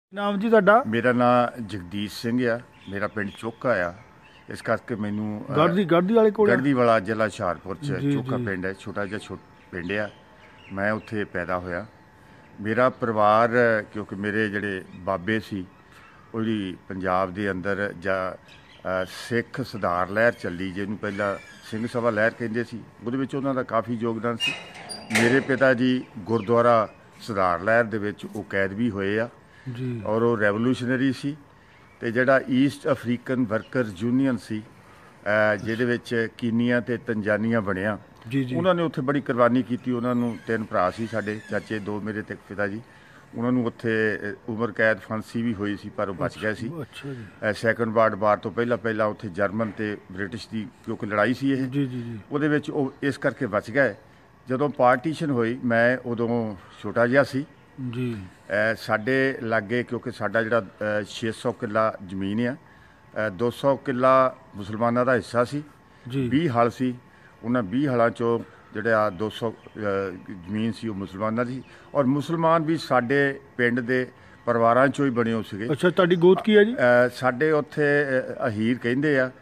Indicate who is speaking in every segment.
Speaker 1: ਨਾਮ ਜੀ ਤੁਹਾਡਾ?
Speaker 2: ਮੇਰਾ ਨਾਮ ਜਗਦੀਸ਼ ਸਿੰਘ ਆ। ਮੇਰਾ ਪਿੰਡ ਚੋਕਾ ਆ। ਇਸ ਕਰਕੇ ਮੈਨੂੰ
Speaker 1: ਗੜਦੀ ਵਾਲੇ ਕੋਲ
Speaker 2: ਗੜਦੀ ਵਾਲਾ ਜ਼ਿਲ੍ਹਾ ਹੁਸ਼ਿਆਰਪੁਰ 'ਚ ਚੋਕਾ ਪਿੰਡ ਹੈ। ਛੋਟਾ ਜਿਹਾ ਪਿੰਡ ਆ। ਮੈਂ ਉੱਥੇ ਪੈਦਾ ਹੋਇਆ। ਮੇਰਾ ਪਰਿਵਾਰ, ਕਿਉਂਕਿ ਮੇਰੇ ਜਿਹੜੇ ਬਾਬੇ ਸੀ ਉਹ ਜਿਹੜੀ ਪੰਜਾਬ ਦੇ ਅੰਦਰ ਜਾਂ ਸਿੱਖ ਸੁਧਾਰ ਲਹਿਰ ਚੱਲੀ, ਜਿਹਨੂੰ ਪਹਿਲਾਂ ਸਿੰਘ ਸਭਾ ਲਹਿਰ ਕਹਿੰਦੇ ਸੀ, ਉਹਦੇ ਵਿੱਚ ਉਹਨਾਂ ਦਾ ਕਾਫੀ ਯੋਗਦਾਨ ਸੀ। ਮੇਰੇ ਪਿਤਾ ਜੀ ਗੁਰਦੁਆਰਾ ਸੁਧਾਰ ਲਹਿਰ ਦੇ ਵਿੱਚ ਉਹ ਕੈਦ ਵੀ ਹੋਏ ਆ
Speaker 1: ਜੀ,
Speaker 2: ਔਰ ਉਹ ਰੈਵੋਲੂਸ਼ਨਰੀ ਸੀ। ਅਤੇ ਜਿਹੜਾ ਈਸਟ ਅਫਰੀਕਨ ਵਰਕਰ ਯੂਨੀਅਨ ਸੀ, ਜਿਹਦੇ ਵਿੱਚ ਕੀਨੀਆ ਅਤੇ ਤੰਜਾਨੀਆ ਬਣਿਆ, ਉਹਨਾਂ ਨੇ ਉੱਥੇ ਬੜੀ ਕੁਰਬਾਨੀ ਕੀਤੀ। ਉਹਨਾਂ ਨੂੰ 3 ਭਰਾ ਸੀ ਸਾਡੇ, ਚਾਚੇ 2 ਮੇਰੇ ਅਤੇ ਪਿਤਾ ਜੀ। ਉਹਨਾਂ ਨੂੰ ਉੱਥੇ ਉਮਰ ਕੈਦ ਫਾਂਸੀ ਵੀ ਹੋਈ ਸੀ, ਪਰ ਉਹ ਬਚ ਗਏ ਸੀ। ਸੈਕੰਡ ਵਰਲਡ ਵਾਰ ਤੋਂ ਪਹਿਲਾਂ ਉੱਥੇ ਜਰਮਨ ਅਤੇ ਬ੍ਰਿਟਿਸ਼ ਦੀ ਕਿਉਂਕਿ ਲੜਾਈ ਸੀ ਇਹ, ਉਹਦੇ ਵਿੱਚ ਉਹ ਇਸ ਕਰਕੇ ਬਚ ਗਏ। ਜਦੋਂ ਪਾਰਟੀਸ਼ਨ ਹੋਈ, ਮੈਂ ਉਦੋਂ ਛੋਟਾ ਜਿਹਾ ਸੀ ਜੀ। ਸਾਡੇ ਲਾਗੇ, ਕਿਉਂਕਿ ਸਾਡਾ ਜਿਹੜਾ 600 ਕਿੱਲਾ ਜ਼ਮੀਨ ਆ, 200 ਕਿੱਲਾ ਮੁਸਲਮਾਨਾਂ ਦਾ ਹਿੱਸਾ ਸੀ, 20 ਹਲ ਸੀ। ਉਹਨਾਂ 20 ਹਲਾਂ 'ਚੋਂ ਜਿਹੜਾ 200 ਜ਼ਮੀਨ ਸੀ ਉਹ ਮੁਸਲਮਾਨਾਂ ਦੀ, ਔਰ ਮੁਸਲਮਾਨ ਵੀ ਸਾਡੇ ਪਿੰਡ ਦੇ ਪਰਿਵਾਰਾਂ 'ਚੋਂ ਹੀ ਬਣੇ ਹੋ ਸੀਗੇ।
Speaker 1: ਅੱਛਾ, ਤੁਹਾਡੀ ਗੋਤ ਕੀ ਹੈ ਜੀ?
Speaker 2: ਸਾਡੇ ਉੱਥੇ ਅਹੀਰ ਕਹਿੰਦੇ ਆ,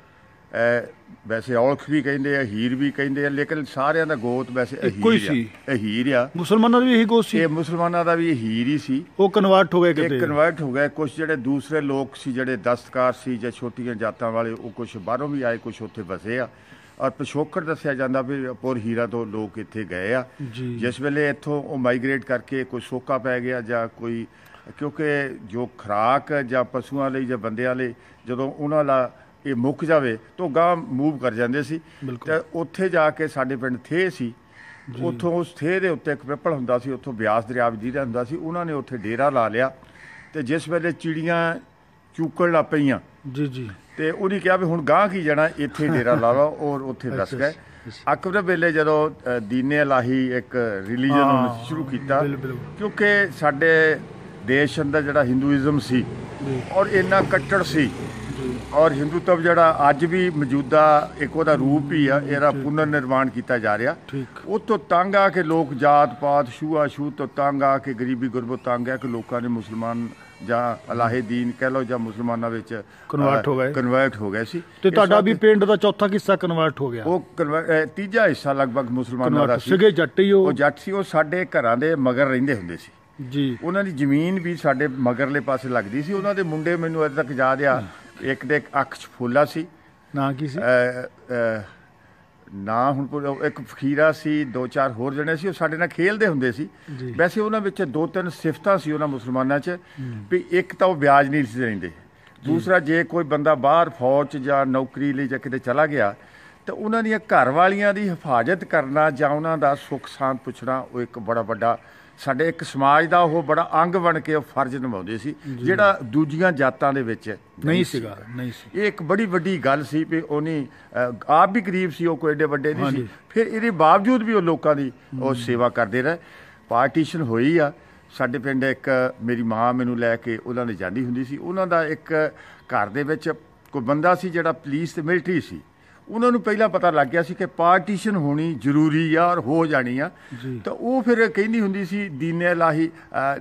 Speaker 2: ਵੈਸੇ ਔਲਖ ਵੀ ਕਹਿੰਦੇ ਆ, ਹੀਰ ਵੀ ਕਹਿੰਦੇ ਆ, ਲੇਕਿਨ ਸਾਰਿਆਂ ਦਾ ਗੋਤ ਵੈਸੇ ਅਹੀਰ ਆ।
Speaker 1: ਮੁਸਲਮਾਨਾਂ ਦਾ ਵੀ ਇਹੀ ਗੋਤ ਸੀ?
Speaker 2: ਇਹ ਮੁਸਲਮਾਨਾਂ ਦਾ ਵੀ ਅਹੀਰ ਹੀ ਸੀ।
Speaker 1: ਉਹ ਕਨਵਰਟ ਹੋ ਗਏ ਕਿਤੇ?
Speaker 2: ਕਨਵਰਟ ਹੋ ਗਏ। ਕੁਛ ਜਿਹੜੇ ਦੂਸਰੇ ਲੋਕ ਸੀ, ਜਿਹੜੇ ਦਸਤਕਾਰ ਸੀ ਜਾਂ ਛੋਟੀਆਂ ਜਾਤਾਂ ਵਾਲੇ, ਉਹ ਕੁਛ ਬਾਹਰੋਂ ਵੀ ਆਏ, ਕੁਛ ਉੱਥੇ ਵਸੇ ਆ। ਔਰ ਪਿਛੋਕੜ ਦੱਸਿਆ ਜਾਂਦਾ ਵੀ ਪੁਰ ਹੀਰਾ ਤੋਂ ਲੋਕ ਇੱਥੇ ਗਏ ਆ। ਜਿਸ ਵੇਲੇ ਇੱਥੋਂ ਉਹ ਮਾਈਗ੍ਰੇਟ ਕਰਕੇ ਕੋਈ ਸੋਕਾ ਪੈ ਗਿਆ ਜਾਂ ਕੋਈ, ਕਿਉਂਕਿ ਜੋ ਖੁਰਾਕ ਜਾਂ ਪਸ਼ੂਆਂ ਲਈ ਜਾਂ ਬੰਦਿਆਂ ਲਈ ਜਦੋਂ ਉਹਨਾਂ ਦਾ ਇਹ ਮੁੱਕ ਜਾਵੇ ਤਾਂ ਉਹ ਗਾਂਹ ਮੂਵ ਕਰ ਜਾਂਦੇ ਸੀ। ਅਤੇ ਉੱਥੇ ਜਾ ਕੇ ਸਾਡੇ ਪਿੰਡ ਥੇ ਸੀ, ਉੱਥੋਂ ਉਸ ਥੇ ਦੇ ਉੱਤੇ ਇੱਕ ਪਿੱਪਲ ਹੁੰਦਾ ਸੀ, ਉੱਥੋਂ ਬਿਆਸ ਦਰਿਆ ਵਜੀਦਾ ਹੁੰਦਾ ਸੀ। ਉਹਨਾਂ ਨੇ ਉੱਥੇ ਡੇਰਾ ਲਾ ਲਿਆ। ਅਤੇ ਜਿਸ ਵੇਲੇ ਚਿੜੀਆਂ ਚੂਕਣ ਲੱਗ ਪਈਆਂ ਅਤੇ ਉਹਨੇ ਕਿਹਾ ਵੀ ਹੁਣ ਗਾਂਹ ਕੀ ਜਾਣਾ, ਇੱਥੇ ਡੇਰਾ ਲਾ ਲਓ, ਔਰ ਉੱਥੇ ਦੱਸ ਗਏ। ਅਕਬਰ ਵੇਲੇ ਜਦੋਂ ਦੀਨੇ ਇਲਾਹੀ ਇੱਕ ਰਿਲੀਜਨ ਸ਼ੁਰੂ ਕੀਤਾ, ਕਿਉਂਕਿ ਸਾਡੇ ਦੇਸ਼ ਅੰਦਰ ਜਿਹੜਾ ਹਿੰਦੂਇਜ਼ਮ ਸੀ ਔਰ ਇੰਨਾ ਕੱਟੜ ਸੀ, ਔਰ ਹਿੰਦੂਤਵ ਜਿਹੜਾ ਅੱਜ ਵੀ ਮੌਜੂਦਾ ਇੱਕ ਉਹਦਾ ਰੂਪ ਹੀ ਆ, ਇਹਦਾ ਪੁਨਰ ਨਿਰਮਾਣ ਕੀਤਾ ਜਾ ਰਿਹਾ। ਉਹ ਤੋਂ ਤੰਗ ਆ ਕੇ ਲੋਕ ਜਾਤ ਪਾਤ ਛੂਆ ਛੂਤ ਤੋਂ ਤੰਗ ਆ ਕੇ, ਗਰੀਬੀ ਗੁਰਬਤ ਤੰਗ ਆ ਕਿ ਲੋਕਾਂ ਨੇ ਮੁਸਲਮਾਨ ਜਾਂ ਅਲਾਹੇ ਦੀਨ ਕਹਿ ਲਓ ਜਾਂ ਮੁਸਲਮਾਨਾਂ ਵਿੱਚ ਕਨਵਰਟ ਹੋ ਗਏ ਸੀ।
Speaker 1: ਤੇ ਤੁਹਾਡਾ ਵੀ ਪਿੰਡ ਦਾ ਚੌਥਾ ਹਿੱਸਾ ਕਨਵਰਟ ਹੋ ਗਿਆ?
Speaker 2: ਉਹ ਤੀਜਾ ਹਿੱਸਾ ਲਗਭਗ ਮੁਸਲਮਾਨਾਂ ਦਾ ਸੀ।
Speaker 1: ਜੱਟ ਹੀ ਉਹ
Speaker 2: ਜੱਟ ਸੀ। ਉਹ ਸਾਡੇ ਘਰਾਂ ਦੇ ਮਗਰ ਰਹਿੰਦੇ ਹੁੰਦੇ ਸੀ
Speaker 1: ਜੀ। ਉਹਨਾਂ
Speaker 2: ਦੀ ਜ਼ਮੀਨ ਵੀ ਸਾਡੇ ਮਗਰਲੇ ਪਾਸੇ ਲੱਗਦੀ ਸੀ। ਉਹਨਾਂ ਦੇ ਮੁੰਡੇ ਮੈਨੂੰ ਅਜੇ ਤੱਕ ਯਾਦ ਆ, ਇੱਕ ਦੇ ਅੱਖ 'ਚ ਫੋਲਾ ਸੀ।
Speaker 1: ਨਾਂ ਕੀ ਸੀ?
Speaker 2: ਨਾਂ ਹੁਣ ਇੱਕ ਫਕੀਰਾ ਸੀ, 2-4 ਹੋਰ ਜਣੇ ਸੀ। ਉਹ ਸਾਡੇ ਨਾਲ ਖੇਲਦੇ ਹੁੰਦੇ ਸੀ। ਵੈਸੇ ਉਹਨਾਂ ਵਿੱਚ 2-3 ਸਿਫਤਾਂ ਸੀ ਉਹਨਾਂ ਮੁਸਲਮਾਨਾਂ 'ਚ, ਵੀ ਇੱਕ ਤਾਂ ਉਹ ਵਿਆਜ ਨਹੀਂ ਸੀ ਰਹਿੰਦੇ, ਦੂਸਰਾ ਜੇ ਕੋਈ ਬੰਦਾ ਬਾਹਰ ਫੌਜ 'ਚ ਜਾਂ ਨੌਕਰੀ ਲਈ ਜਾਂ ਕਿਤੇ ਚਲਾ ਗਿਆ ਤਾਂ ਉਹਨਾਂ ਦੀਆਂ ਘਰ ਵਾਲੀਆਂ ਦੀ ਹਿਫਾਜ਼ਤ ਕਰਨਾ ਜਾਂ ਉਹਨਾਂ ਦਾ ਸੁੱਖ ਸਾਂਦ ਪੁੱਛਣਾ, ਉਹ ਇੱਕ ਬੜਾ ਵੱਡਾ ਸਾਡੇ ਇੱਕ ਸਮਾਜ ਦਾ ਉਹ ਬੜਾ ਅੰਗ ਬਣ ਕੇ ਉਹ ਫਰਜ਼ ਨਿਭਾਉਂਦੇ ਸੀ, ਜਿਹੜਾ ਦੂਜੀਆਂ ਜਾਤਾਂ ਦੇ ਵਿੱਚ ਨਹੀਂ ਸੀਗਾ। ਇਹ ਇੱਕ ਬੜੀ ਵੱਡੀ ਗੱਲ ਸੀ ਵੀ ਉਹਨੇ ਆਪ ਵੀ ਗਰੀਬ ਸੀ, ਉਹ ਕੋਈ ਏਡੇ ਵੱਡੇ ਨਹੀਂ ਸੀ, ਫਿਰ ਇਹਦੇ ਬਾਵਜੂਦ ਵੀ ਉਹ ਲੋਕਾਂ ਦੀ ਉਹ ਸੇਵਾ ਕਰਦੇ ਰਹੇ। ਪਾਰਟੀਸ਼ਨ ਹੋਈ ਆ ਸਾਡੇ ਪਿੰਡ, ਇੱਕ ਮੇਰੀ ਮਾਂ ਮੈਨੂੰ ਲੈ ਕੇ ਉਹਨਾਂ ਨੇ ਜਾਂਦੀ ਹੁੰਦੀ ਸੀ। ਉਹਨਾਂ ਦਾ ਇੱਕ ਘਰ ਦੇ ਵਿੱਚ ਕੋਈ ਬੰਦਾ ਸੀ ਜਿਹੜਾ ਪੁਲਿਸ ਤੇ ਮਿਲਟਰੀ ਸੀ। ਉਹਨਾਂ ਨੂੰ ਪਹਿਲਾਂ ਪਤਾ ਲੱਗ ਗਿਆ ਸੀ ਕਿ ਪਾਰਟੀਸ਼ਨ ਹੋਣੀ ਜ਼ਰੂਰੀ ਆ ਔਰ ਹੋ ਜਾਣੀ ਆ, ਤਾਂ ਉਹ ਫਿਰ ਕਹਿੰਦੀ ਹੁੰਦੀ ਸੀ ਦੀਨੇ ਇਲਾਹੀ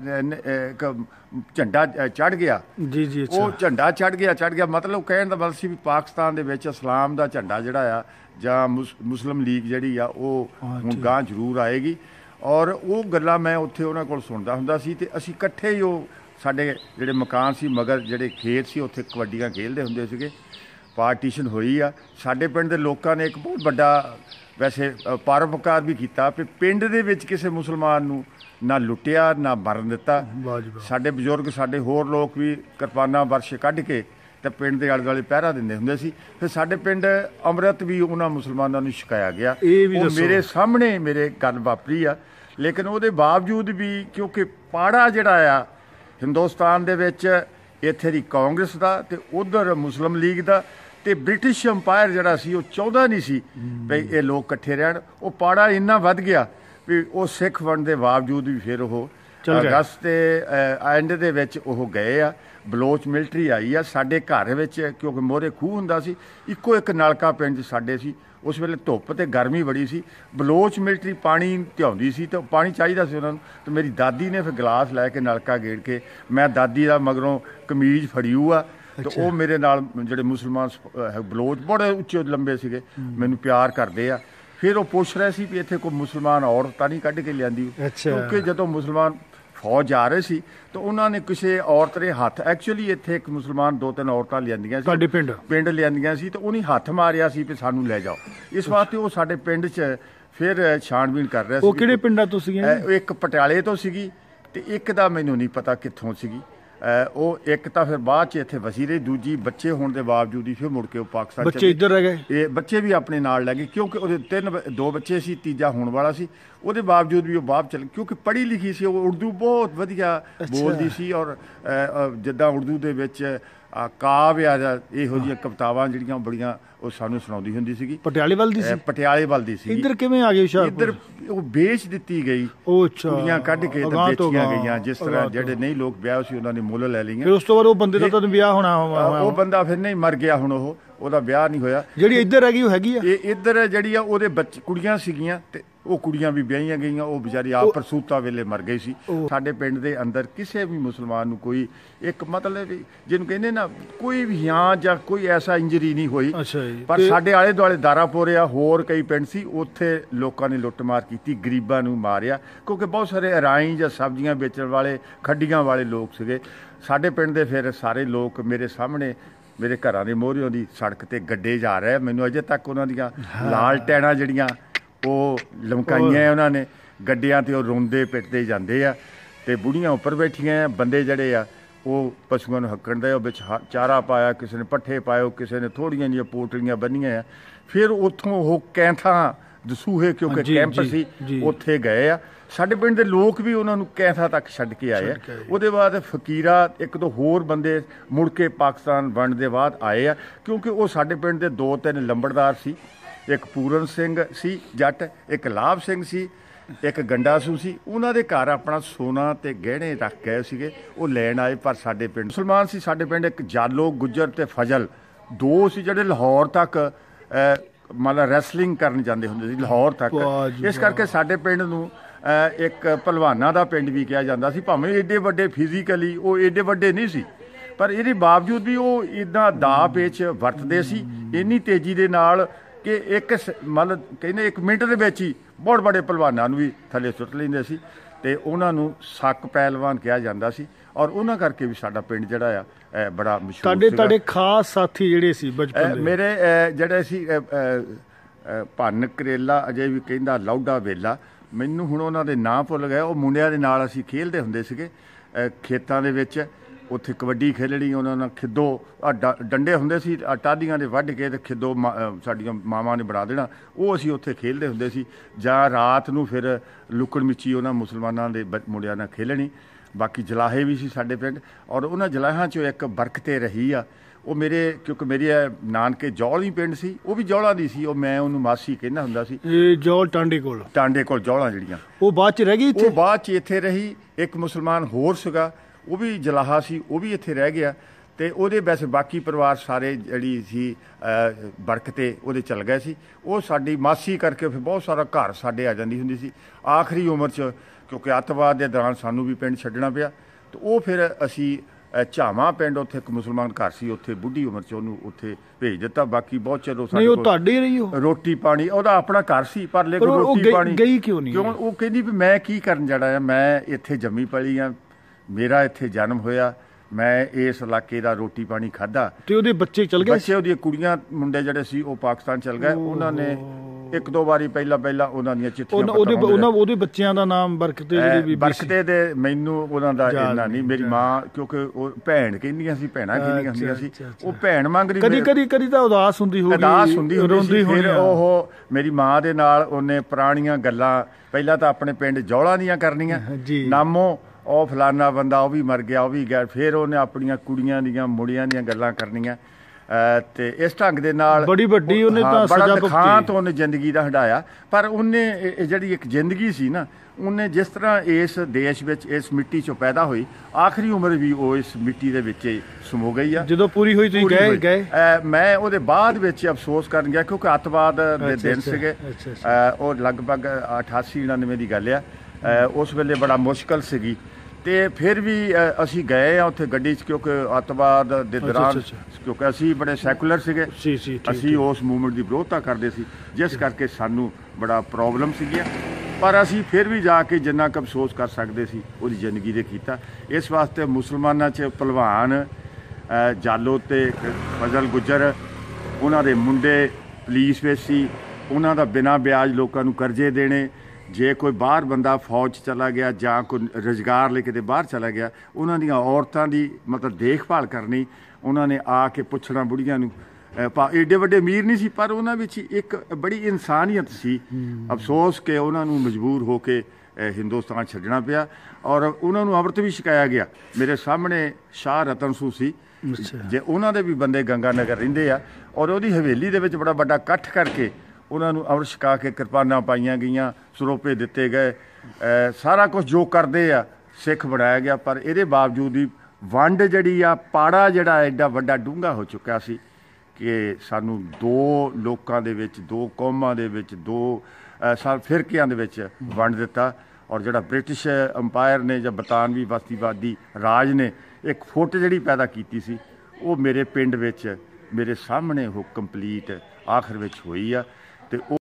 Speaker 2: ਝੰਡਾ ਚੜ੍ਹ ਗਿਆ। ਉਹ ਝੰਡਾ ਚੜ੍ਹ ਗਿਆ ਮਤਲਬ ਕਹਿਣ ਦਾ ਮਤਲਬ ਸੀ ਵੀ ਪਾਕਿਸਤਾਨ ਦੇ ਵਿੱਚ ਇਸਲਾਮ ਦਾ ਝੰਡਾ ਜਿਹੜਾ ਆ ਜਾਂ ਮੁਸਲਿਮ ਲੀਗ ਜਿਹੜੀ ਆ ਉਹ ਹੁਣ ਗਾਂਹ ਜ਼ਰੂਰ ਆਏਗੀ। ਔਰ ਉਹ ਗੱਲਾਂ ਮੈਂ ਉੱਥੇ ਉਹਨਾਂ ਕੋਲ ਸੁਣਦਾ ਹੁੰਦਾ ਸੀ। ਅਤੇ ਅਸੀਂ ਇਕੱਠੇ ਹੀ ਉਹ ਸਾਡੇ ਜਿਹੜੇ ਮਕਾਨ ਸੀ ਮਗਰ ਜਿਹੜੇ ਖੇਤ ਸੀ, ਉੱਥੇ ਕਬੱਡੀਆਂ ਖੇਡਦੇ ਹੁੰਦੇ ਸੀਗੇ। ਪਾਰਟੀਸ਼ਨ ਹੋਈ ਆ। ਸਾਡੇ ਪਿੰਡ ਦੇ ਲੋਕਾਂ ਨੇ ਇੱਕ ਬਹੁਤ ਵੱਡਾ ਵੈਸੇ ਪਰਉਪਕਾਰ ਵੀ ਕੀਤਾ ਵੀ ਪਿੰਡ ਦੇ ਵਿੱਚ ਕਿਸੇ ਮੁਸਲਮਾਨ ਨੂੰ ਨਾ ਲੁੱਟਿਆ ਨਾ ਮਰਨ ਦਿੱਤਾ। ਸਾਡੇ ਬਜ਼ੁਰਗ, ਸਾਡੇ ਹੋਰ ਲੋਕ ਵੀ ਕਿਰਪਾਨਾਂ ਵਰਸ਼ੇ ਕੱਢ ਕੇ ਅਤੇ ਪਿੰਡ ਦੇ ਆਲੇ ਦੁਆਲੇ ਪਹਿਰਾ ਦਿੰਦੇ ਹੁੰਦੇ ਸੀ। ਫਿਰ ਸਾਡੇ ਪਿੰਡ ਅੰਮ੍ਰਿਤ ਵੀ ਉਹਨਾਂ ਮੁਸਲਮਾਨਾਂ ਨੂੰ ਛਕਾਇਆ ਗਿਆ। ਉਹ ਮੇਰੇ ਸਾਹਮਣੇ ਮੇਰੇ ਗੱਲ ਵਾਪਰੀ ਆ। ਲੇਕਿਨ ਉਹਦੇ ਬਾਵਜੂਦ ਵੀ ਕਿਉਂਕਿ ਪਾੜਾ ਜਿਹੜਾ ਆ ਹਿੰਦੁਸਤਾਨ ਦੇ ਵਿੱਚ ਇੱਥੇ ਦੀ ਕਾਂਗਰਸ ਦਾ ਅਤੇ ਉੱਧਰ ਮੁਸਲਿਮ ਲੀਗ ਦਾ, ਅਤੇ ਬ੍ਰਿਟਿਸ਼ ਅੰਪਾਇਰ ਜਿਹੜਾ ਸੀ ਉਹ ਚਾਹੁੰਦਾ ਨਹੀਂ ਸੀ ਵੀ ਇਹ ਲੋਕ ਇਕੱਠੇ ਰਹਿਣ। ਉਹ ਪਾੜਾ ਇੰਨਾ ਵੱਧ ਗਿਆ ਵੀ ਉਹ ਸਿੱਖ ਬਣਨ ਦੇ ਬਾਵਜੂਦ ਵੀ ਫਿਰ ਉਹ ਅਗਸਤ ਦੇ ਐਂਡ ਦੇ ਵਿੱਚ ਉਹ ਗਏ ਆ। ਬਲੋਚ ਮਿਲਟਰੀ ਆਈ ਆ ਸਾਡੇ ਘਰ ਵਿੱਚ, ਕਿਉਂਕਿ ਮੋਹਰੇ ਖੂਹ ਹੁੰਦਾ ਸੀ। ਇੱਕੋ ਇੱਕ ਨਲਕਾ ਪਿੰਡ ਸਾਡੇ ਸੀ, ਉਸ ਵੇਲੇ ਧੁੱਪ ਤੇ ਗਰਮੀ ਬੜੀ ਸੀ। ਬਲੋਚ ਮਿਲਟਰੀ ਪਾਣੀ ਧਿਆਉਂਦੀ ਸੀ ਤੇ ਪਾਣੀ ਚਾਹੀਦਾ ਸੀ ਉਹਨਾਂ ਨੂੰ, ਤੇ ਮੇਰੀ ਦਾਦੀ ਨੇ ਫਿਰ ਗਲਾਸ ਲੈ ਕੇ ਨਲਕਾ ਗੇੜ ਕੇ, ਮੈਂ ਦਾਦੀ ਦਾ ਮਗਰੋਂ ਕਮੀਜ਼ ਫੜੀਊ ਆ, ਤੇ ਉਹ ਮੇਰੇ ਨਾਲ ਜਿਹੜੇ ਮੁਸਲਮਾਨ ਬਲੋਚ ਬੜੇ ਉੱਚੇ ਲੰਬੇ ਸੀਗੇ, ਮੈਨੂੰ ਪਿਆਰ ਕਰਦੇ ਆ। ਫਿਰ ਉਹ ਪੁੱਛ ਰਹੇ ਸੀ ਵੀ ਇੱਥੇ ਕੋਈ ਮੁਸਲਮਾਨ ਔਰਤ ਤਾਂ ਨਹੀਂ ਕੱਢ ਕੇ ਲਿਆਂਦੀ, ਕਿਉਂਕਿ ਜਦੋਂ ਮੁਸਲਮਾਨ ਫੌਜ ਜਾ ਰਹੇ ਸੀ ਤਾਂ ਉਹਨਾਂ ਨੇ ਕਿਸੇ ਔਰਤ ਦੇ ਹੱਥ, ਐਕਚੁਅਲੀ ਇੱਥੇ ਇੱਕ ਮੁਸਲਮਾਨ 2-3 ਔਰਤਾਂ ਲਿਆਂਦੀਆਂ ਸੀ,
Speaker 1: ਸਾਡੇ ਪਿੰਡ
Speaker 2: ਲਿਆਂਦੀਆਂ ਸੀ, ਤੇ ਉਹਨੇ ਹੱਥ ਮਾਰਿਆ ਸੀ ਵੀ ਸਾਨੂੰ ਲੈ ਜਾਓ। ਇਸ ਵਾਸਤੇ ਉਹ ਸਾਡੇ ਪਿੰਡ 'ਚ ਫਿਰ ਛਾਣਬੀਣ ਕਰ ਰਿਹਾ ਸੀ।
Speaker 1: ਉਹ ਕਿਹੜੇ ਪਿੰਡਾਂ ਤੋਂ ਸੀਗੀਆਂ?
Speaker 2: ਇੱਕ ਪਟਿਆਲੇ ਤੋਂ ਸੀਗੀ ਤੇ ਇੱਕ ਦਾ ਮੈਨੂੰ ਨਹੀਂ ਪਤਾ ਕਿੱਥੋਂ ਸੀਗੀ। ਉਹ ਇੱਕ ਤਾਂ ਫਿਰ ਬਾਅਦ 'ਚ ਇੱਥੇ ਵਸੀ ਰਹੀ, ਦੂਜੀ ਬੱਚੇ ਹੋਣ ਦੇ ਬਾਵਜੂਦ ਹੀ ਫਿਰ ਮੁੜ ਕੇ ਉਹ ਪਾਕਿਸਤਾਨ
Speaker 1: ਬੱਚੇ ਇੱਧਰ ਰਹਿ ਗਏ।
Speaker 2: ਇਹ ਬੱਚੇ ਵੀ ਆਪਣੇ ਨਾਲ ਲੈ ਗਏ, ਕਿਉਂਕਿ ਉਹਦੇ 2 ਬੱਚੇ ਸੀ, ਤੀਜਾ ਹੋਣ ਵਾਲਾ ਸੀ। ਉਹਦੇ ਬਾਵਜੂਦ ਵੀ ਉਹ ਬਾਹਰ ਚਲ, ਕਿਉਂਕਿ ਪੜ੍ਹੀ ਲਿਖੀ ਸੀ, ਉਹ ਉਰਦੂ ਬਹੁਤ ਵਧੀਆ ਬੋਲਦੀ ਸੀ, ਔਰ ਜਿੱਦਾਂ ਉਰਦੂ ਦੇ ਵਿੱਚ ਕਾਵਿ ਆ ਜਾਂ ਇਹੋ ਜਿਹੀਆਂ ਕਵਿਤਾਵਾਂ ਜਿਹੜੀਆਂ ਬੜੀਆਂ ਉਹ ਸਾਨੂੰ ਸੁਣਾਉਂਦੀ ਹੁੰਦੀ ਸੀਗੀ।
Speaker 1: ਪਟਿਆਲੇ ਵੱਲ ਦੀ ਸੀ?
Speaker 2: ਪਟਿਆਲੇ ਵੱਲ ਦੀ ਸੀ।
Speaker 1: ਇੱਧਰ ਕਿਵੇਂ ਆ ਗਈ ਹੁਸ਼ਿਆਰਪੁਰ?
Speaker 2: ਇੱਧਰ ਉਹ ਵੇਚ ਦਿੱਤੀ ਗਈ, ਕੁੜੀਆਂ ਕੱਢ ਕੇ ਤੇ ਵੇਚੀਆਂ ਗਈਆਂ। ਜਿਸ ਤਰ੍ਹਾਂ ਜਿਹੜੇ ਨਹੀਂ ਲੋਕ ਵਿਆਹ ਸੀ ਉਹਨਾਂ ਨੇ ਮੁੱਲ ਲੈ ਲਈਆਂ।
Speaker 1: ਫਿਰ ਉਸ ਤੋਂ ਬਾਅਦ ਉਹ ਬੰਦੇ ਦਾ ਤਾਂ ਵਿਆਹ ਹੋਣਾ?
Speaker 2: ਉਹ ਬੰਦਾ ਫਿਰ ਨਹੀਂ, ਮਰ ਗਿਆ ਹੁਣ, ਉਹਦਾ ਵਿਆਹ ਨਹੀਂ ਹੋਇਆ।
Speaker 1: ਜਿਹੜੀ ਇੱਧਰ ਹੈਗੀ ਉਹ ਹੈਗੀ ਆ?
Speaker 2: ਇਹ ਇੱਧਰ ਜਿਹੜੀ ਆ ਉਹਦੇ ਬੱਚੇ ਕੁੜੀਆਂ ਸੀਗੀਆਂ, ਤੇ ਉਹ ਕੁੜੀਆਂ ਵੀ ਵਿਆਹੀਆਂ ਗਈਆਂ। ਉਹ ਵਿਚਾਰੀ ਆਪ ਪ੍ਰਸੂਤਾ ਵੇਲੇ ਮਰ ਗਈ ਸੀ। ਸਾਡੇ ਪਿੰਡ ਦੇ ਅੰਦਰ ਕਿਸੇ ਵੀ ਮੁਸਲਮਾਨ ਨੂੰ ਕੋਈ ਇੱਕ ਮਤਲਬ ਜਿਹਨੂੰ ਕਹਿੰਦੇ ਨਾ ਕੋਈ ਵੀ ਹਾਂ ਜਾਂ ਕੋਈ ਐਸਾ ਇੰਜਰੀ ਨਹੀਂ ਹੋਈ। ਪਰ ਸਾਡੇ ਆਲੇ ਦੁਆਲੇ ਦਾਰਾਪੁਰ ਆ, ਹੋਰ ਕਈ ਪਿੰਡ ਸੀ, ਉੱਥੇ ਲੋਕਾਂ ਨੇ ਲੁੱਟਮਾਰ ਕੀਤੀ, ਗਰੀਬਾਂ ਨੂੰ ਮਾਰਿਆ, ਕਿਉਂਕਿ ਬਹੁਤ ਸਾਰੇ ਅਰਾਈ ਜਾਂ ਸਬਜ਼ੀਆਂ ਵੇਚਣ ਵਾਲੇ, ਖੱਡੀਆਂ ਵਾਲੇ ਲੋਕ ਸੀਗੇ ਸਾਡੇ ਪਿੰਡ ਦੇ। ਫਿਰ ਸਾਰੇ ਲੋਕ ਮੇਰੇ ਸਾਹਮਣੇ, ਮੇਰੇ ਘਰਾਂ ਦੇ ਮੋਹਰਿਓਂ ਦੀ ਸੜਕ ਤੇ ਗੱਡੇ ਜਾ ਰਹੇ, ਮੈਨੂੰ ਅਜੇ ਤੱਕ ਉਹਨਾਂ ਦੀਆਂ ਲਾਲਟੈਨਾਂ ਜਿਹੜੀਆਂ ਉਹ ਲਮਕਾਈਆਂ ਉਹਨਾਂ ਨੇ ਗੱਡਿਆਂ ਤੇ, ਉਹ ਰੋਂਦੇ ਪਿੱਟਦੇ ਜਾਂਦੇ ਆ, ਤੇ ਬੁੜੀਆਂ ਉੱਪਰ ਬੈਠੀਆਂ ਆ, ਬੰਦੇ ਜਿਹੜੇ ਆ ਉਹ ਪਸ਼ੂਆਂ ਨੂੰ ਹੱਕਣ ਦੇ, ਉਹ ਵਿੱਚ ਚਾਰਾ ਪਾਇਆ, ਕਿਸੇ ਨੇ ਪੱਠੇ ਪਾਏ, ਕਿਸੇ ਨੇ ਥੋੜੀਆਂ ਜਿਹੀਆਂ ਪੋਟਲੀਆਂ ਬੰਨੀਆਂ ਆ। ਫਿਰ ਉੱਥੋਂ ਉਹ ਕੈਂਥਾਂ ਦਸੂਹੇ, ਕਿਉਂਕਿ ਕੈਂਪ ਸੀ, ਉੱਥੇ ਗਏ ਆ। ਸਾਡੇ ਪਿੰਡ ਦੇ ਲੋਕ ਵੀ ਉਹਨਾਂ ਨੂੰ ਕੈਂਥਾਂ ਤੱਕ ਛੱਡ ਕੇ ਆਏ ਆ। ਉਹਦੇ ਬਾਅਦ ਫਕੀਰਾ 1-2 ਹੋਰ ਬੰਦੇ ਮੁੜ ਕੇ ਪਾਕਿਸਤਾਨ ਵੰਡ ਦੇ ਬਾਅਦ ਆਏ ਆ, ਕਿਉਂਕਿ ਉਹ ਸਾਡੇ ਪਿੰਡ ਦੇ 2-3 ਲੰਬੜਦਾਰ ਸੀ। ਇੱਕ ਪੂਰਨ ਸਿੰਘ ਸੀ ਜੱਟ, ਇੱਕ ਲਾਭ ਸਿੰਘ ਸੀ, ਇੱਕ ਗੰਡਾਸੂ ਸੀ। ਉਹਨਾਂ ਦੇ ਘਰ ਆਪਣਾ ਸੋਨਾ ਤੇ ਗਹਿਣੇ ਰੱਖ ਗਏ ਸੀਗੇ, ਉਹ ਲੈਣ ਆਏ। ਪਰ ਸਾਡੇ ਪਿੰਡ ਮੁਸਲਮਾਨ ਸੀ। ਸਾਡੇ ਪਿੰਡ ਇੱਕ ਜਾਲੋ, ਗੁੱਜਰ ਤੇ ਫਜ਼ਲ 2 ਸੀ ਜਿਹੜੇ ਲਾਹੌਰ ਤੱਕ ਮਤਲਬ ਰੈਸਲਿੰਗ ਕਰਨ ਜਾਂਦੇ ਹੁੰਦੇ ਸੀ, ਲਾਹੌਰ ਤੱਕ। ਇਸ ਕਰਕੇ ਸਾਡੇ ਪਿੰਡ ਨੂੰ ਇੱਕ ਭਲਵਾਨਾਂ ਦਾ ਪਿੰਡ ਵੀ ਕਿਹਾ ਜਾਂਦਾ ਸੀ। ਭਾਵੇਂ ਏਡੇ ਵੱਡੇ ਫਿਜ਼ੀਕਲੀ ਉਹ ਏਡੇ ਵੱਡੇ ਨਹੀਂ ਸੀ, ਪਰ ਇਹਦੇ ਬਾਵਜੂਦ ਵੀ ਉਹ ਇੱਦਾਂ ਦਾ ਪੇਚ ਵਰਤਦੇ ਸੀ ਇੰਨੀ ਤੇਜ਼ੀ ਦੇ ਨਾਲ ਕਿ ਇੱਕ ਮਤਲਬ ਕਹਿੰਦੇ 1 ਮਿੰਟ ਦੇ ਵਿੱਚ ਹੀ ਬਹੁਤ ਬੜੇ ਭਲਵਾਨਾਂ ਨੂੰ ਵੀ ਥੱਲੇ ਸੁੱਟ ਲੈਂਦੇ ਸੀ, ਤੇ ਉਹਨਾਂ ਨੂੰ ਸੱਕ ਪਹਿਲਵਾਨ ਕਿਹਾ ਜਾਂਦਾ ਸੀ। ਔਰ ਉਹਨਾਂ ਕਰਕੇ ਵੀ ਸਾਡਾ ਪਿੰਡ ਜਿਹੜਾ ਆ ਬੜਾ ਮਸ਼ਹੂਰ ਸੀ।
Speaker 1: ਤੁਹਾਡੇ ਖਾਸ ਸਾਥੀ ਜਿਹੜੇ ਸੀ ਬਚਪਨ ਦੇ?
Speaker 2: ਮੇਰੇ ਜਿਹੜੇ ਸੀ ਭੰਨ ਕਰੇਲਾ, ਅਜੇ ਵੀ ਕਹਿੰਦਾ ਲੌਡਾ ਵੇਲਾ, ਮੈਨੂੰ ਹੁਣ ਉਹਨਾਂ ਦੇ ਨਾਂ ਭੁੱਲ ਗਏ। ਉਹ ਮੁੰਡਿਆਂ ਦੇ ਨਾਲ ਅਸੀਂ ਖੇਡਦੇ ਹੁੰਦੇ ਸੀਗੇ ਖੇਤਾਂ ਦੇ ਵਿੱਚ, ਉੱਥੇ ਕਬੱਡੀ ਖੇਲਣੀ ਉਹਨਾਂ ਨਾਲ। ਖਿੱਦੋ ਡੰਡੇ ਹੁੰਦੇ ਸੀ ਟਾਹਲੀਆਂ ਦੇ ਵੱਢ ਕੇ, ਤੇ ਖਿੱਦੋ ਸਾਡੀਆਂ ਮਾਵਾਂ ਨੇ ਬਣਾ ਦੇਣਾ, ਉਹ ਅਸੀਂ ਉੱਥੇ ਖੇਲਦੇ ਹੁੰਦੇ ਸੀ। ਜਾਂ ਰਾਤ ਨੂੰ ਫਿਰ ਲੁਕਣ ਮਿੱਚੀ ਉਹਨਾਂ ਮੁਸਲਮਾਨਾਂ ਦੇ ਮੁੰਡਿਆਂ ਨਾਲ ਖੇਲਣੀ। ਬਾਕੀ ਜਲਾਹੇ ਵੀ ਸੀ ਸਾਡੇ ਪਿੰਡ, ਔਰ ਉਹਨਾਂ ਜਲਾਹਾਂ 'ਚੋਂ ਇੱਕ ਬਰਕਤੇ ਰਹੀ ਆ। ਉਹ ਮੇਰੇ, ਕਿਉਂਕਿ ਮੇਰੇ ਨਾਨਕੇ ਜੌਲ ਹੀ ਪਿੰਡ ਸੀ, ਉਹ ਵੀ ਜੌਲਾਂ ਦੀ ਸੀ। ਉਹ ਮੈਂ ਉਹਨੂੰ ਮਾਸੀ ਕਹਿੰਦਾ ਹੁੰਦਾ ਸੀ।
Speaker 1: ਇਹ ਜੌਲ ਟਾਂਡੇ ਕੋਲ ਜੌਲਾਂ ਜਿਹੜੀਆਂ
Speaker 2: ਉਹ
Speaker 1: ਬਾਅਦ 'ਚ ਰਹਿ ਗਈ ਇੱਥੇ?
Speaker 2: ਉਹ ਬਾਅਦ 'ਚ ਇੱਥੇ ਰਹੀ। ਇੱਕ ਮੁਸਲਮਾਨ ਹੋਰ ਸੀਗਾ, ਉਹ ਵੀ ਜਲਾਹਾ ਸੀ, ਉਹ ਵੀ ਇੱਥੇ ਰਹਿ ਗਿਆ। ਤੇ ਉਹਦੇ ਵੈਸੇ ਬਾਕੀ ਪਰਿਵਾਰ ਸਾਰੇ ਜਿਹੜੀ ਸੀ ਬਰਕਤੇ ਉਹਦੇ ਚਲ ਗਏ ਸੀ। ਉਹ ਸਾਡੀ ਮਾਸੀ ਕਰਕੇ ਫਿਰ ਬਹੁਤ ਸਾਰਾ ਘਰ ਸਾਡੇ ਆ ਜਾਂਦੀ ਹੁੰਦੀ ਸੀ। ਆਖਰੀ ਉਮਰ 'ਚ ਕਿਉਂਕਿ ਅੱਤਵਾਦ ਦੇ ਦੌਰਾਨ ਸਾਨੂੰ ਵੀ ਪਿੰਡ ਛੱਡਣਾ ਪਿਆ, ਤੇ ਉਹ ਫਿਰ ਅਸੀਂ ਝਾਵਾਂ ਪਿੰਡ, ਉੱਥੇ ਇੱਕ ਮੁਸਲਮਾਨ ਘਰ ਸੀ, ਉੱਥੇ ਬੁੱਢੀ ਉਮਰ 'ਚ ਉਹਨੂੰ ਉੱਥੇ ਭੇਜ ਦਿੱਤਾ। ਬਾਕੀ ਬਹੁਤ ਚਿਰ ਉਹ
Speaker 1: ਸਾਡੇ ਕੋਲ ਤੁਹਾਡੇ ਰਹੀ, ਉਹ
Speaker 2: ਰੋਟੀ ਪਾਣੀ, ਉਹਦਾ ਆਪਣਾ ਘਰ ਸੀ, ਪਰ ਲੇਕਿਨ ਰੋਟੀ ਪਾਣੀ
Speaker 1: ਗਈ ਕਿਉਂ ਨਹੀਂ?
Speaker 2: ਕਿਉਂ ਉਹ ਕਹਿੰਦੀ ਵੀ ਮੈਂ ਕੀ ਕਰਨ ਜਾਣਾ ਆ, ਮੈਂ ਇੱਥੇ ਜੰਮੀ ਪਲੀ ਆ, ਮੇਰਾ ਇੱਥੇ ਜਨਮ ਹੋਇਆ, ਮੈਂ ਇਸ ਇਲਾਕੇ ਦਾ ਰੋਟੀ ਪਾਣੀ ਖਾਧਾ।
Speaker 1: ਤੇ ਉਹਦੇ ਬੱਚੇ ਚਲ ਗਏ?
Speaker 2: ਬੱਚੇ ਉਹਦੀਆਂ ਕੁੜੀਆਂ ਮੁੰਡੇ ਜਿਹੜੇ ਸੀ ਉਹ ਪਾਕਿਸਤਾਨ ਚਲ ਗਏ। ਉਹਨਾਂ ਨੇ 1-2 ਵਾਰੀ ਪਹਿਲਾਂ ਉਹਨਾਂ ਦੀਆਂ ਚਿੱਠੀਆਂ,
Speaker 1: ਉਹਦੇ ਬੱਚਿਆਂ ਦਾ ਨਾਮ
Speaker 2: ਬਰਕਤੇ ਦੇ ਮੈਨੂੰ ਉਹਨਾਂ ਦਾ ਇੰਨਾ ਨਹੀਂ। ਮੇਰੀ ਮਾਂ, ਕਿਉਂਕਿ ਉਹ ਭੈਣ ਕਹਿੰਦੀਆਂ ਸੀ, ਭੈਣਾਂ ਕਹਿੰਦੀਆਂ ਹੁੰਦੀਆਂ ਸੀ, ਉਹ ਭੈਣ ਮੰਗ ਰਹੀ।
Speaker 1: ਕਦੀ ਤਾਂ ਉਦਾਸ ਹੁੰਦੀ ਹੋਊਗੀ,
Speaker 2: ਉਦਾਸ ਹੁੰਦੀ ਸੀ। ਫਿਰ ਉਹ ਮੇਰੀ ਮਾਂ ਦੇ ਨਾਲ ਉਹਨੇ ਪੁਰਾਣੀਆਂ ਗੱਲਾਂ, ਪਹਿਲਾਂ ਤਾਂ ਆਪਣੇ ਪਿੰਡ ਜੌਲਾਂ ਦੀਆਂ ਕਰਨੀਆਂ, ਨਾਮੋ ਉਹ ਫਲਾਨਾ ਬੰਦਾ ਉਹ ਵੀ ਮਰ ਗਿਆ, ਉਹ ਵੀ ਗਿਆ। ਫਿਰ ਉਹਨੇ ਆਪਣੀਆਂ ਕੁੜੀਆਂ ਦੀਆਂ, ਮੁੰਡਿਆਂ ਦੀਆਂ ਗੱਲਾਂ ਕਰਨੀਆਂ। ਤੇ ਇਸ ਢੰਗ ਦੇ ਨਾਲ
Speaker 1: ਬੜੀ ਵੱਡੀ ਉਹਨੇ ਤਾਂ
Speaker 2: ਬੜਾ
Speaker 1: ਸਜ਼ਾ
Speaker 2: ਦੁਖਾਂਤ ਉਹਨੇ ਜ਼ਿੰਦਗੀ ਦਾ ਹੰਢਾਇਆ। ਪਰ ਉਹਨੇ ਇਹ ਜਿਹੜੀ ਇੱਕ ਜ਼ਿੰਦਗੀ ਸੀ ਨਾ, ਉਹਨੇ ਜਿਸ ਤਰ੍ਹਾਂ ਇਸ ਦੇਸ਼ ਵਿੱਚ ਇਸ ਮਿੱਟੀ 'ਚੋਂ ਪੈਦਾ ਹੋਈ, ਆਖਰੀ ਉਮਰ ਵੀ ਉਹ ਇਸ ਮਿੱਟੀ ਦੇ ਵਿੱਚ ਹੀ ਸਮੋ ਗਈ ਆ।
Speaker 1: ਜਦੋਂ ਪੂਰੀ ਹੋਈ ਤੁਸੀਂ ਗਏ?
Speaker 2: ਮੈਂ ਉਹਦੇ ਬਾਅਦ ਵਿੱਚ ਅਫਸੋਸ ਕਰਨ ਗਿਆ, ਕਿਉਂਕਿ ਅੱਤਵਾਦ ਦੇ ਦਿਨ ਸੀਗੇ। ਉਹ ਲਗਭਗ 88-99 ਦੀ ਗੱਲ ਆ। ਉਸ ਵੇਲੇ ਬੜਾ ਮੁਸ਼ਕਲ ਸੀਗੀ, ਤੇ ਫਿਰ ਵੀ ਅਸੀਂ ਗਏ ਆ ਉੱਥੇ ਗੱਡੀ 'ਚ, ਕਿਉਂਕਿ ਅੱਤਵਾਦ ਦੇ ਦੌਰਾਨ, ਕਿਉਂਕਿ ਅਸੀਂ ਬੜੇ ਸੈਕੂਲਰ ਸੀਗੇ, ਅਸੀਂ ਉਸ ਮੂਵਮੈਂਟ ਦੀ ਵਿਰੋਧਤਾ ਕਰਦੇ ਸੀ, ਜਿਸ ਕਰਕੇ ਸਾਨੂੰ ਬੜਾ ਪ੍ਰੋਬਲਮ ਸੀਗੀਆਂ। ਪਰ ਅਸੀਂ ਫਿਰ ਵੀ ਜਾ ਕੇ ਜਿੰਨਾ ਕੁ ਅਫਸੋਸ ਕਰ ਸਕਦੇ ਸੀ ਉਹਦੀ ਜ਼ਿੰਦਗੀ ਦੇ ਕੀਤਾ। ਇਸ ਵਾਸਤੇ ਮੁਸਲਮਾਨਾਂ 'ਚ ਭਲਵਾਨ ਜਾਲੋ ਤੇ ਫਜ਼ਲ ਗੁੱਜਰ, ਉਹਨਾਂ ਦੇ ਮੁੰਡੇ ਪੁਲਿਸ ਵਿੱਚ ਸੀ, ਉਹਨਾਂ ਦਾ ਬਿਨਾਂ ਵਿਆਜ ਲੋਕਾਂ ਨੂੰ ਕਰਜ਼ੇ ਦੇਣੇ। ਜੇ ਕੋਈ ਬਾਹਰ ਬੰਦਾ ਫੌਜ 'ਚ ਚਲਾ ਗਿਆ ਜਾਂ ਕੋਈ ਰੁਜ਼ਗਾਰ ਲੈ ਕੇ ਤੇ ਬਾਹਰ ਚਲਾ ਗਿਆ, ਉਹਨਾਂ ਦੀਆਂ ਔਰਤਾਂ ਦੀ ਮਤਲਬ ਦੇਖਭਾਲ ਕਰਨੀ। ਉਹਨਾਂ ਨੇ ਆ ਕੇ ਪੁੱਛਣਾ ਬੁੜੀਆਂ ਨੂੰ। ਏਡੇ ਵੱਡੇ ਅਮੀਰ ਨਹੀਂ ਸੀ, ਪਰ ਉਹਨਾਂ ਵਿੱਚ ਇੱਕ ਬੜੀ ਇਨਸਾਨੀਅਤ ਸੀ। ਅਫਸੋਸ ਕਿ ਉਹਨਾਂ ਨੂੰ ਮਜਬੂਰ ਹੋ ਕੇ ਹਿੰਦੁਸਤਾਨ ਛੱਡਣਾ ਪਿਆ, ਔਰ ਉਹਨਾਂ ਨੂੰ ਅੰਮ੍ਰਿਤ ਵੀ ਛਕਾਇਆ ਗਿਆ। ਮੇਰੇ ਸਾਹਮਣੇ ਸ਼ਾਹ ਰਤਨ ਸੂ ਸੀ, ਜੇ ਉਹਨਾਂ ਦੇ ਵੀ ਬੰਦੇ ਗੰਗਾ ਨਗਰ ਰਹਿੰਦੇ ਆ, ਔਰ ਉਹਦੀ ਹਵੇਲੀ ਦੇ ਵਿੱਚ ਬੜਾ ਵੱਡਾ ਇਕੱਠ ਕਰਕੇ ਉਹਨਾਂ ਨੂੰ ਅੰਮ੍ਰਿਤ ਛਕਾ ਕੇ ਕਿਰਪਾਨਾਂ ਪਾਈਆਂ ਗਈਆਂ, ਸਰੋਪੇ ਦਿੱਤੇ ਗਏ, ਸਾਰਾ ਕੁਝ ਜੋ ਕਰਦੇ ਆ ਸਿੱਖ ਬਣਾਇਆ ਗਿਆ। ਪਰ ਇਹਦੇ ਬਾਵਜੂਦ ਵੀ ਵੰਡ ਜਿਹੜੀ ਆ, ਪਾੜਾ ਜਿਹੜਾ ਐਡਾ ਵੱਡਾ ਡੂੰਘਾ ਹੋ ਚੁੱਕਿਆ ਸੀ ਕਿ ਸਾਨੂੰ ਦੋ ਲੋਕਾਂ ਦੇ ਵਿੱਚ, ਦੋ ਕੌਮਾਂ ਦੇ ਵਿੱਚ, ਦੋ ਫਿਰਕਿਆਂ ਦੇ ਵਿੱਚ ਵੰਡ ਦਿੱਤਾ। ਔਰ ਜਿਹੜਾ ਬ੍ਰਿਟਿਸ਼ ਅੰਪਾਇਰ ਨੇ ਜਾਂ ਬਰਤਾਨਵੀ ਬਸਤੀਵਾਦੀ ਰਾਜ ਨੇ ਇੱਕ ਫੁੱਟ ਜਿਹੜੀ ਪੈਦਾ ਕੀਤੀ ਸੀ, ਉਹ ਮੇਰੇ ਪਿੰਡ ਵਿੱਚ ਮੇਰੇ ਸਾਹਮਣੇ ਉਹ ਕੰਪਲੀਟ ਆਖਰ ਵਿੱਚ ਹੋਈ ਆ। ਤੇ